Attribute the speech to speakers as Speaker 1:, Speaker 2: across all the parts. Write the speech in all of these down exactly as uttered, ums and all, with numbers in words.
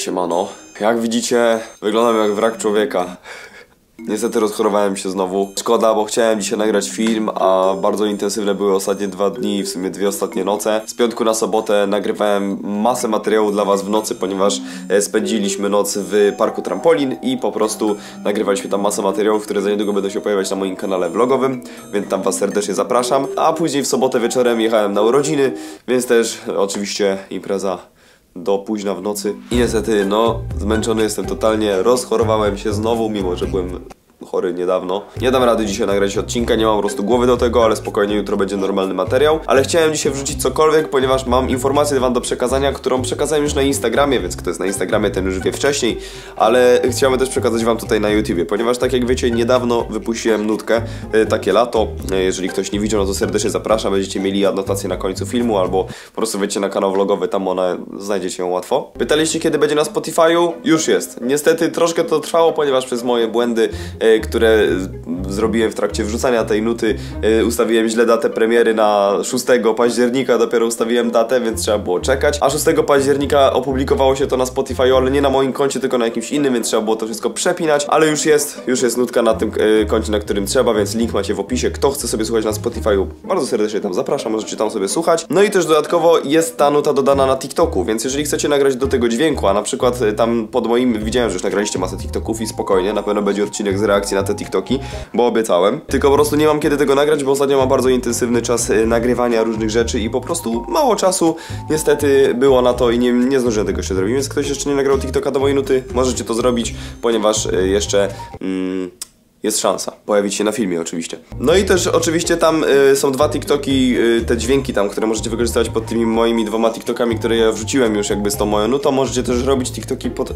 Speaker 1: Siemano. Jak widzicie, wyglądam jak wrak człowieka. Niestety rozchorowałem się znowu. Szkoda, bo chciałem dzisiaj nagrać film, a bardzo intensywne były ostatnie dwa dni, w sumie dwie ostatnie noce. Z piątku na sobotę nagrywałem masę materiału dla was w nocy, ponieważ spędziliśmy noc w parku Trampolin i po prostu nagrywaliśmy tam masę materiałów, które za niedługo będą się pojawiać na moim kanale vlogowym, więc tam was serdecznie zapraszam. A później w sobotę wieczorem jechałem na urodziny, więc też oczywiście impreza do późna w nocy. I niestety, no, zmęczony jestem totalnie, rozchorowałem się znowu, mimo że byłem chory niedawno. Nie dam rady dzisiaj nagrać odcinka, nie mam po prostu głowy do tego, ale spokojnie, jutro będzie normalny materiał. Ale chciałem dzisiaj wrzucić cokolwiek, ponieważ mam informację wam do przekazania, którą przekazałem już na Instagramie, więc kto jest na Instagramie, ten już wie wcześniej, ale chciałem też przekazać wam tutaj na YouTubie, ponieważ tak jak wiecie, niedawno wypuściłem nutkę, yy, takie lato. Yy, jeżeli ktoś nie widział, no to serdecznie zapraszam, będziecie mieli anotację na końcu filmu, albo po prostu wejdźcie na kanał vlogowy, tam ona, znajdziecie ją łatwo. Pytaliście, kiedy będzie na Spotify'u? Już jest. Niestety troszkę to trwało, ponieważ przez moje błędy, yy, które zrobiłem w trakcie wrzucania tej nuty, yy, ustawiłem źle datę premiery na szóstego października, dopiero ustawiłem datę, więc trzeba było czekać. A szóstego października opublikowało się to na Spotify, ale nie na moim koncie, tylko na jakimś innym, więc trzeba było to wszystko przepinać, ale już jest, już jest nutka na tym yy, koncie, na którym trzeba, więc link macie w opisie. Kto chce sobie słuchać na Spotify'u, bardzo serdecznie tam zapraszam, możecie tam sobie słuchać. No i też dodatkowo jest ta nuta dodana na TikToku, więc jeżeli chcecie nagrać do tego dźwięku, a na przykład yy, tam pod moim, widziałem, że już nagraliście masę TikToków i spokojnie, na pewno będzie odcinek z reakcji na te TikToki, bo obiecałem. Tylko po prostu nie mam kiedy tego nagrać, bo ostatnio mam bardzo intensywny czas y, nagrywania różnych rzeczy i po prostu mało czasu niestety było na to i nie, nie zdążyłem tego jeszcze zrobić, więc ktoś jeszcze nie nagrał TikToka do mojej nuty, możecie to zrobić, ponieważ y, jeszcze... Mm, jest szansa pojawić się na filmie oczywiście. No i też oczywiście tam y, są dwa TikToki, y, te dźwięki tam, które możecie wykorzystywać pod tymi moimi dwoma TikTokami, które ja wrzuciłem już jakby z tą moją nutą. Możecie też robić TikToki pod...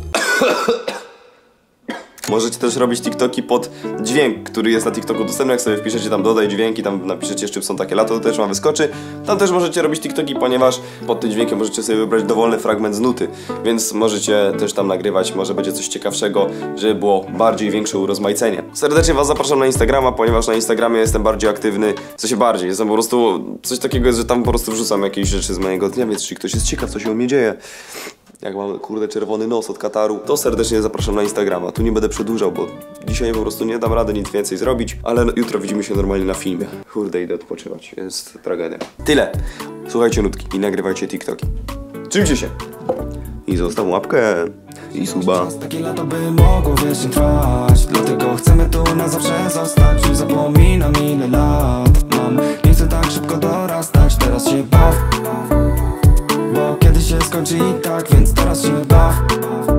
Speaker 1: Możecie też robić TikToki pod dźwięk, który jest na TikToku dostępny. Jak sobie wpiszecie tam dodaj dźwięki, tam napiszecie, czym są takie lato, to też wam wyskoczy. Tam też możecie robić TikToki, ponieważ pod tym dźwiękiem możecie sobie wybrać dowolny fragment z nuty. Więc możecie też tam nagrywać, może będzie coś ciekawszego, żeby było bardziej większe urozmaicenie. Serdecznie was zapraszam na Instagrama, ponieważ na Instagramie jestem bardziej aktywny. W sensie bardziej, jestem po prostu... Coś takiego jest, że tam po prostu wrzucam jakieś rzeczy z mojego dnia, więc jeśli ktoś jest ciekaw, co się u mnie dzieje, jak mam, kurde, czerwony nos od kataru, to serdecznie zapraszam na Instagrama. Tu nie będę przedłużał, bo dzisiaj po prostu nie dam rady nic więcej zrobić, ale jutro widzimy się normalnie na filmie. Kurde, idę odpoczywać, jest tragedia. Tyle. Słuchajcie nutki i nagrywajcie TikToki. Trzymcie się. I zostaw łapkę. I suba.
Speaker 2: Takie lato by mogło wiecznie trwać, dlatego chcemy tu na zawsze zostać. Już zapominam ile lat mam, nie chcę tak szybko dorastać. Teraz się baw, bo kiedyś się skończy i tak, więc teraz się baw.